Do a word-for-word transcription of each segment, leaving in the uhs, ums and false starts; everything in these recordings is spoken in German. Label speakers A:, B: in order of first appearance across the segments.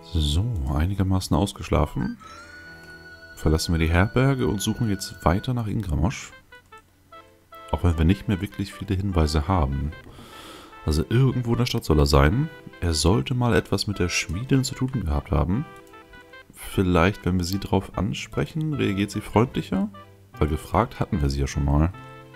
A: So, einigermaßen ausgeschlafen. Verlassen wir die Herberge und suchen jetzt weiter nach Ingramosch. Auch wenn wir nicht mehr wirklich viele Hinweise haben. Also irgendwo in der Stadt soll er sein. Er sollte mal etwas mit der Schmiedin zu tun gehabt haben. Vielleicht, wenn wir sie darauf ansprechen, reagiert sie freundlicher? Weil gefragt hatten wir sie ja schon mal.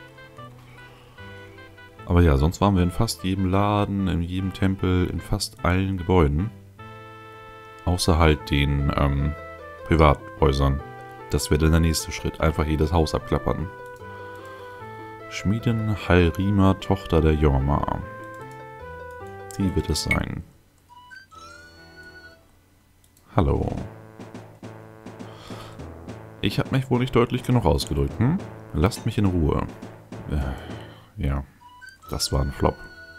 A: Aber ja, sonst waren wir in fast jedem Laden, in jedem Tempel, in fast allen Gebäuden. Außer halt den ähm, Privathäusern. Das wäre dann der nächste Schritt. Einfach jedes Haus abklappern. Schmiedin Halrima, Tochter der Jorma. Die wird es sein. Hallo. Ich habe mich wohl nicht deutlich genug ausgedrückt, hm? Lasst mich in Ruhe. Äh, ja, das war ein Flop.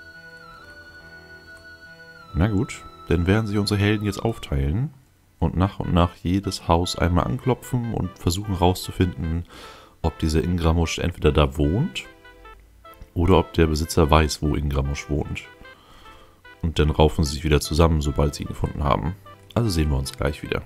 A: Na gut, dann werden sich unsere Helden jetzt aufteilen und nach und nach jedes Haus einmal anklopfen und versuchen herauszufinden, ob dieser Ingramosch entweder da wohnt oder ob der Besitzer weiß, wo Ingramosch wohnt. Und dann raufen sie sich wieder zusammen, sobald sie ihn gefunden haben. Also sehen wir uns gleich wieder.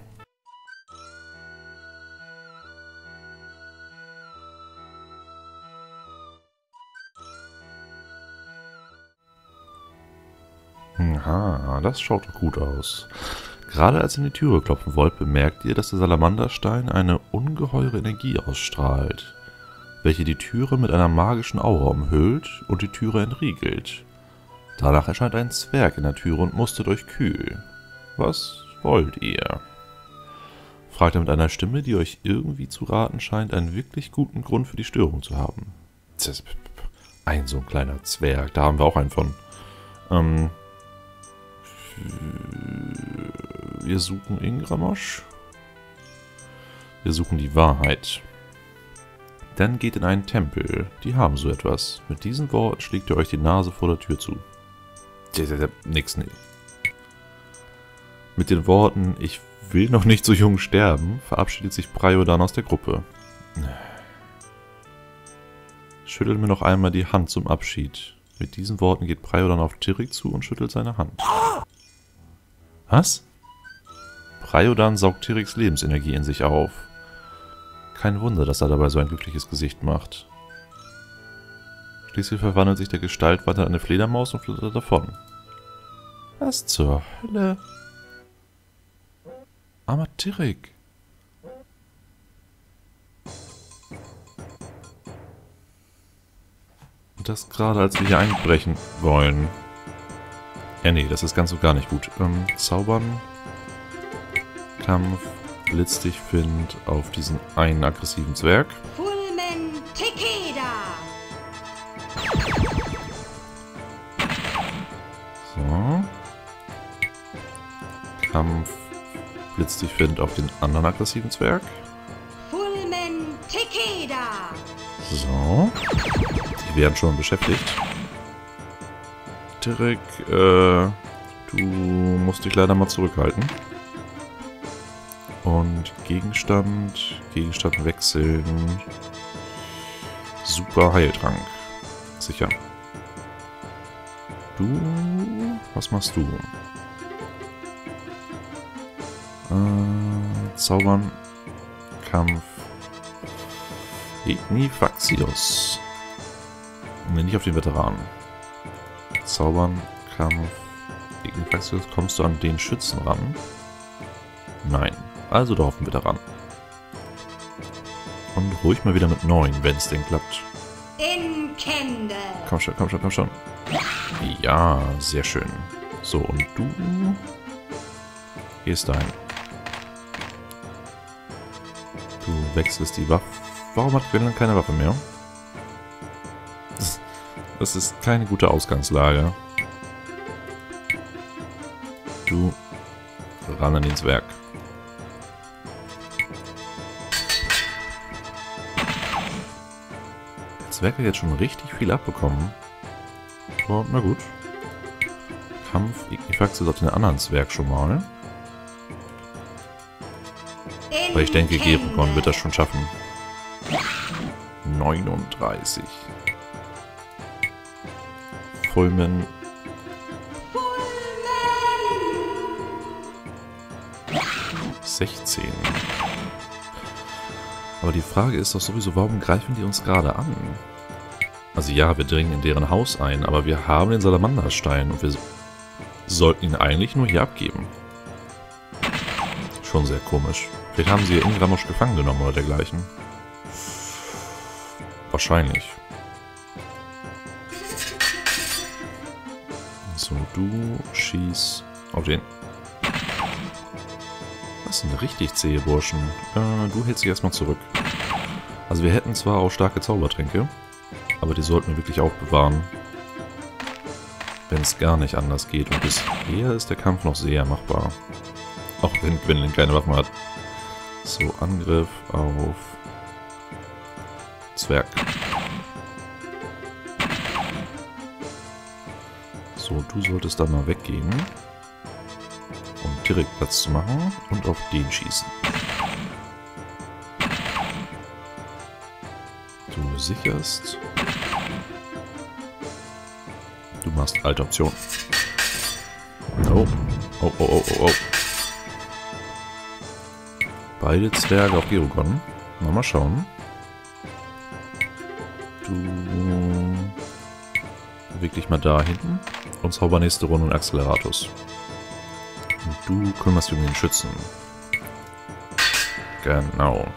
A: Aha, das schaut doch gut aus. Gerade als ihr in die Türe klopfen wollt, bemerkt ihr, dass der Salamanderstein eine ungeheure Energie ausstrahlt, welche die Türe mit einer magischen Aura umhüllt und die Türe entriegelt. Danach erscheint ein Zwerg in der Türe und mustert euch kühl. Was wollt ihr? Fragt er mit einer Stimme, die euch irgendwie zu raten scheint, einen wirklich guten Grund für die Störung zu haben. Ein so ein kleiner Zwerg, da haben wir auch einen von. Ähm... Wir suchen Ingramosch. Wir suchen die Wahrheit. Dann geht in einen Tempel. Die haben so etwas. Mit diesen Worten schlägt ihr euch die Nase vor der Tür zu. Nix, nee. Mit den Worten, ich will noch nicht so jung sterben, verabschiedet sich Priodan aus der Gruppe. Schüttelt mir noch einmal die Hand zum Abschied. Mit diesen Worten geht Priodan auf Tirik zu und schüttelt seine Hand. Was? Priodan saugt Tiriks Lebensenergie in sich auf. Kein Wunder, dass er dabei so ein glückliches Gesicht macht. Schließlich verwandelt sich der Gestalt weiter in eine Fledermaus und flattert davon. Was zur Hölle? Armer Tirik. Und das gerade, als wir hier einbrechen wollen. Ja, nee, das ist ganz und gar nicht gut. Ähm, Zaubern, Kampf, Blitz dich Find auf diesen einen aggressiven Zwerg.
B: Fulmen Tekeda.
A: So. Kampf, Blitz dich Find auf den anderen aggressiven Zwerg.
B: Fulmen Tekeda.
A: So. Die werden schon beschäftigt. Tirik, äh, du musst dich leider mal zurückhalten. Und Gegenstand, Gegenstand wechseln. Super Heiltrank. Sicher. Du, was machst du? Äh, Zaubern, Kampf, Ignifaxios. Ne, nicht auf den Veteranen. Zaubern, Kampf, Ignifaxios. Kommst du an den Schützen ran? Nein. Also da hoffen wir daran. Und ruhig mal wieder mit neun, wenn es denn klappt.
B: In Kende.
A: Komm schon, komm schon, komm schon. Ja, sehr schön. So, und du gehst dahin. Du wechselst die Waffe. Warum hat Gwendolyn keine Waffe mehr? Das, das ist keine gute Ausgangslage. Du ran an den Zwerg. Der Zwerg hat jetzt schon richtig viel abbekommen. Aber na gut. Kampf, Ignifaxios auf den anderen Zwerg schon mal. Aber ich denke, Gerukon wird das schon schaffen. neununddreißig. Fulmen. sechzehn. Aber die Frage ist doch sowieso, warum greifen die uns gerade an? Also ja, wir dringen in deren Haus ein, aber wir haben den Salamanderstein und wir sollten ihn eigentlich nur hier abgeben. Schon sehr komisch. Vielleicht haben sie Ingramosch gefangen genommen oder dergleichen. Wahrscheinlich. So, du schieß auf den. Das sind richtig zähe Burschen. Äh, du hältst dich erstmal zurück. Also wir hätten zwar auch starke Zaubertränke, aber die sollten wir wirklich aufbewahren. Wenn es gar nicht anders geht. Und bisher ist der Kampf noch sehr machbar. Auch wenn Gwendolyn keine Waffen hat. So, Angriff auf Zwerg. So, du solltest da mal weggehen, um Tirek Platz zu machen und auf den schießen. Du sicherst. Du machst alte Option. Oh, oh, oh, oh, oh, oh. Beide Zwerge auf Geogon. Na, mal schauen. Du beweg dich mal da hinten und zauber nächste Runde und Acceleratus. Und du kümmerst dich um den Schützen. Genau.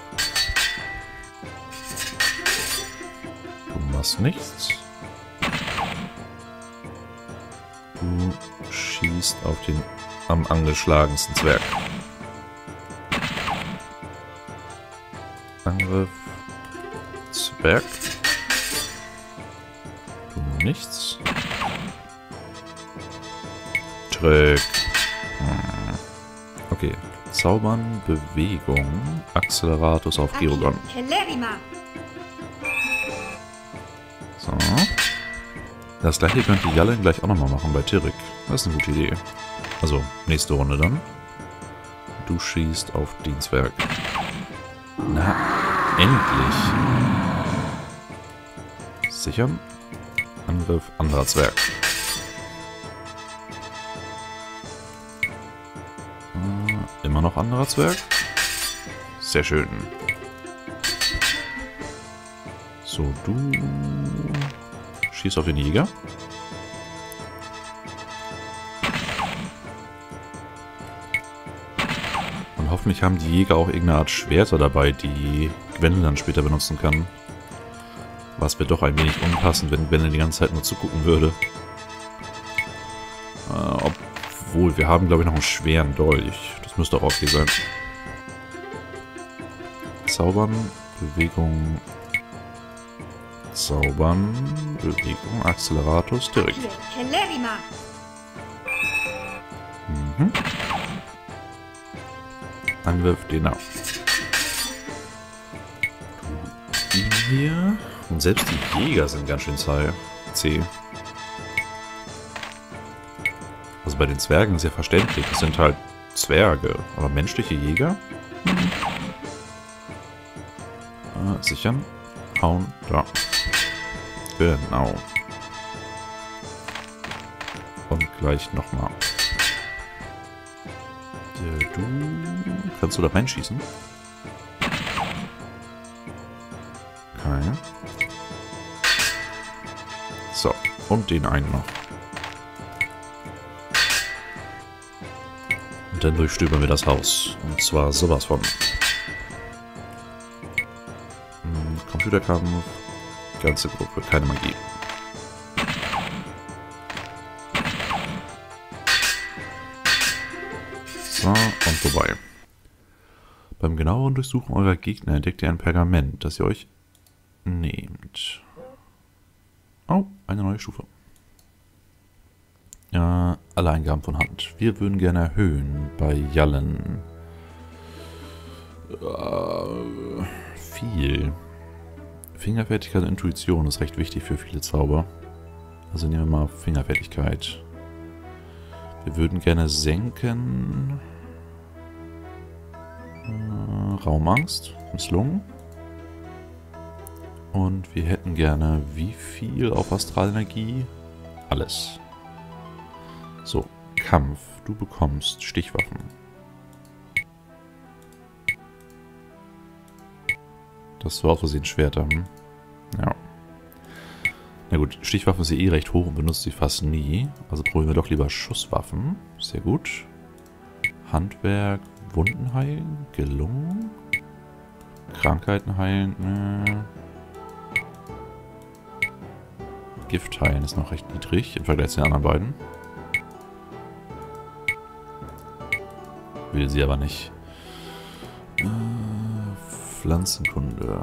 A: Du machst nichts. Du schießt auf den am angeschlagensten Zwerg. Angriff. Zwerg. Du nichts. Trick. Hm. Okay. Zaubern, Bewegung, Acceleratus auf Geogon. So. Das gleiche könnte Jallen gleich auch nochmal machen bei Tirek. Das ist eine gute Idee. Also, nächste Runde dann. Du schießt auf den Zwerg. Na, endlich. Sichern. Angriff, anderer Zwerg. Äh, immer noch anderer Zwerg. Sehr schön. So, du schießt auf den Jäger. Und hoffentlich haben die Jäger auch irgendeine Art Schwerter dabei, die Gwendolyn dann später benutzen kann. Was wäre doch ein wenig unpassend, wenn Gwendolyn die ganze Zeit nur zugucken würde. Äh, obwohl, wir haben glaube ich noch einen schweren Dolch. Das müsste auch okay sein. Zaubern, Bewegung... Zaubern, Bewegung, Acceleratus, direkt. Mhm. Angriff, den ab. Du ihn hier. Und selbst die Jäger sind ganz schön zäh. Also bei den Zwergen ist ja verständlich. Das sind halt Zwerge. Aber menschliche Jäger? Mhm. Äh, sichern. Hauen. Da. Genau. Und gleich nochmal. Du... Kannst du da reinschießen? Okay. So. Und den einen noch. Und dann durchstöbern wir das Haus. Und zwar sowas von. Hm, Computerkampf. Ganze Gruppe, keine Magie. So, und vorbei. Beim genaueren Durchsuchen eurer Gegner entdeckt ihr ein Pergament, das ihr euch nehmt. Oh, eine neue Stufe. Ja, alle Eingaben von Hand. Wir würden gerne erhöhen bei Jallen. Äh, viel. Fingerfertigkeit und Intuition ist recht wichtig für viele Zauber. Also nehmen wir mal Fingerfertigkeit. Wir würden gerne senken. Äh, Raumangst. Misslungen. Und wir hätten gerne wie viel auf Astralenergie? Alles. So, Kampf. Du bekommst Stichwaffen. Das war aus Versehen Schwerter. Hm? Ja. Na gut, Stichwaffen ist ja eh recht hoch und benutzt sie fast nie. Also probieren wir doch lieber Schusswaffen. Sehr gut. Handwerk, Wunden heilen, gelungen. Krankheiten heilen, ne. Gift heilen ist noch recht niedrig im Vergleich zu den anderen beiden. Will sie aber nicht. Äh, Pflanzenkunde.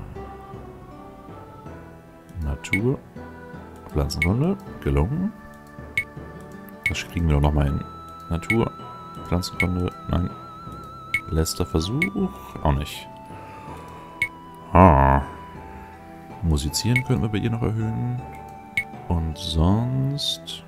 A: Natur. Pflanzenkunde. Gelungen. Das kriegen wir doch nochmal hin. Natur. Pflanzenkunde. Nein. Letzter Versuch. Auch nicht. Ah. Musizieren könnten wir bei ihr noch erhöhen. Und sonst...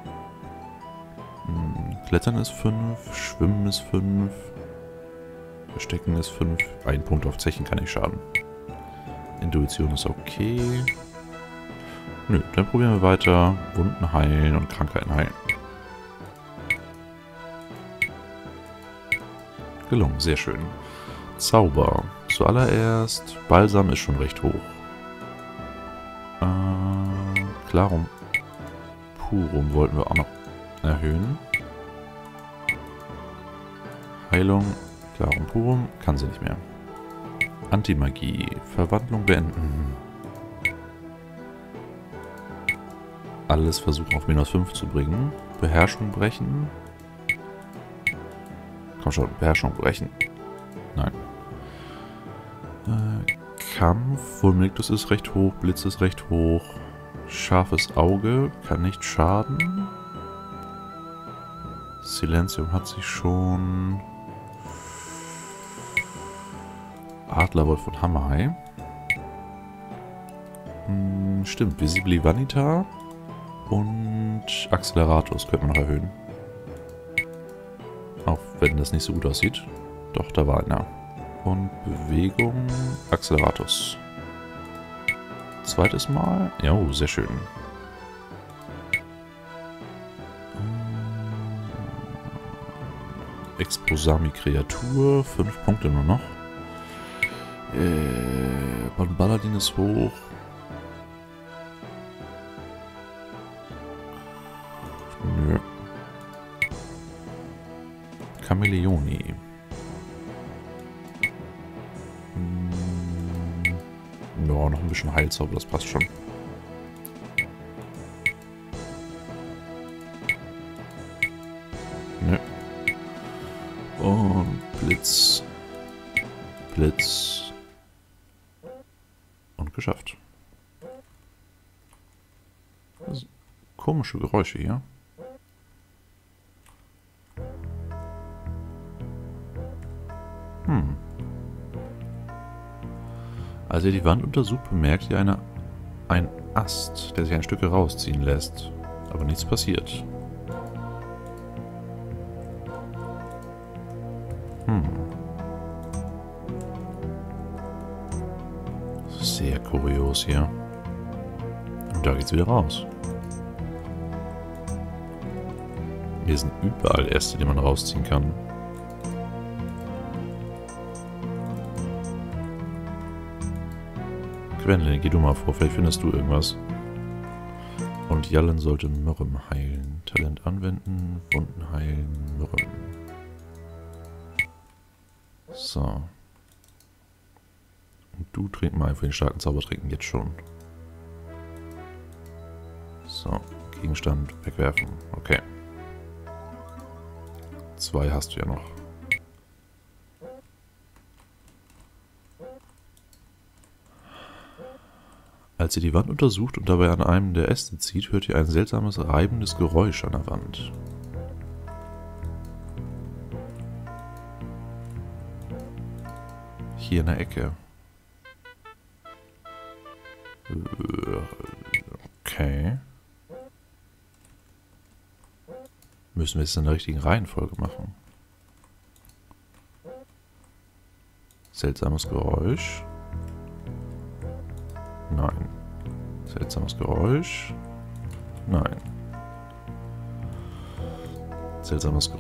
A: Hm, Klettern ist fünf. Schwimmen ist fünf. Verstecken ist fünf. Ein Punkt auf Zechen kann nicht schaden. Intuition ist okay. Nö, dann probieren wir weiter. Wunden heilen und Krankheiten heilen. Gelungen, sehr schön. Zauber. Zuallererst, Balsam ist schon recht hoch. Äh, Clarum Purum wollten wir auch noch erhöhen. Heilung, Clarum Purum, kann sie nicht mehr. Antimagie, Verwandlung beenden. Alles versuchen auf minus fünf zu bringen. Beherrschung brechen. Komm schon, Beherrschung brechen. Nein. Äh, Kampf, Vulmictus ist recht hoch, Blitz ist recht hoch. Scharfes Auge, kann nicht schaden. Silenzium hat sich schon. Adlerwolf von Hammerhai. Hm, stimmt, Visibili Vanita und Acceleratus könnte man noch erhöhen. Auch wenn das nicht so gut aussieht. Doch, da war einer. Und Bewegung, Acceleratus. Zweites Mal. Ja, oh, sehr schön. Exposami Kreatur, fünf Punkte nur noch. Äh, Baladin ist hoch. Nö. Chameleoni. Hm. Ja, noch ein bisschen Heilzauber, das passt schon. Nö. Und Blitz. Blitz. Und geschafft. Das sind komische Geräusche hier. Hm. Als ihr die Wand untersucht, bemerkt ihr eine, einen Ast, der sich ein Stück herausziehen lässt. Aber nichts passiert. Hm. Sehr kurios hier. Und da geht's wieder raus. Hier sind überall Äste, die man rausziehen kann. Gwendolyn, geh du mal vor, vielleicht findest du irgendwas. Und Jallen sollte Mürrem heilen. Talent anwenden, Wunden heilen, Mürrem. So. Und du trink mal einfach den starken Zauber trinken, jetzt schon. So, Gegenstand wegwerfen. Okay. Zwei hast du ja noch. Als ihr die Wand untersucht und dabei an einem der Äste zieht, hört ihr ein seltsames, reibendes Geräusch an der Wand. Hier in der Ecke. Okay. Müssen wir es in der richtigen Reihenfolge machen? Seltsames Geräusch. Nein. Seltsames Geräusch. Nein. Seltsames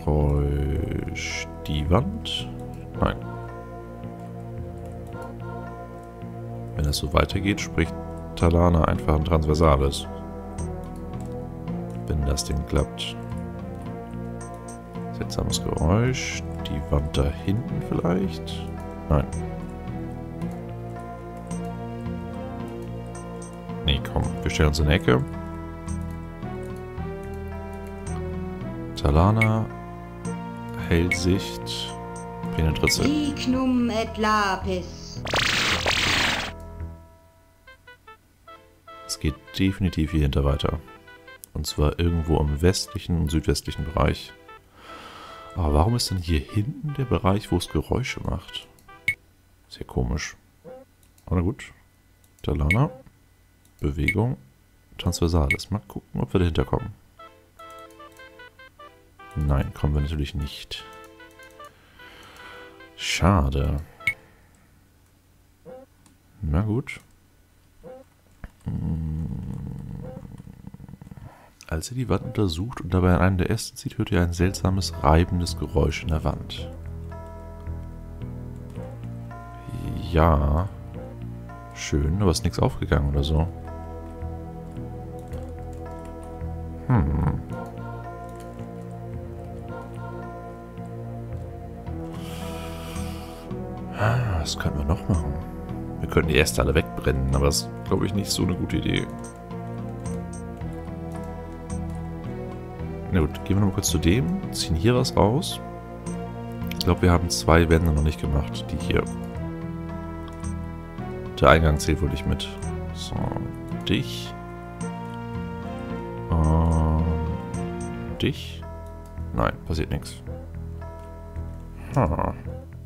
A: Geräusch. Die Wand. Nein. Wenn es so weitergeht, spricht Talana einfach ein Transversales. Wenn das Ding klappt. Seltsames Geräusch. Die Wand da hinten vielleicht? Nein. Nee, komm. Wir stellen uns in die Ecke. Talana. Hellsicht. Penetritze.
B: Lignum et lapis.
A: Es geht definitiv hier hinter weiter. Und zwar irgendwo im westlichen und südwestlichen Bereich. Aber warum ist denn hier hinten der Bereich, wo es Geräusche macht? Sehr komisch. Aber gut. Talana. Bewegung. Transversales. Mal gucken, ob wir dahinter kommen. Nein, kommen wir natürlich nicht. Schade. Na gut. Als ihr die Wand untersucht und dabei an einen der Äste zieht, hört ihr ein seltsames, reibendes Geräusch in der Wand. Ja. Schön, aber ist nichts aufgegangen oder so. Hm. Was können wir noch machen? Wir könnten die Äste alle wegbrennen, aber das ist, glaube ich, nicht so eine gute Idee. Na gut, gehen wir noch mal kurz zu dem, ziehen hier was raus. Ich glaube, wir haben zwei Wände noch nicht gemacht, die hier. Der Eingang zählt wohl nicht mit. So, dich. Und dich. Nein, passiert nichts. Hm.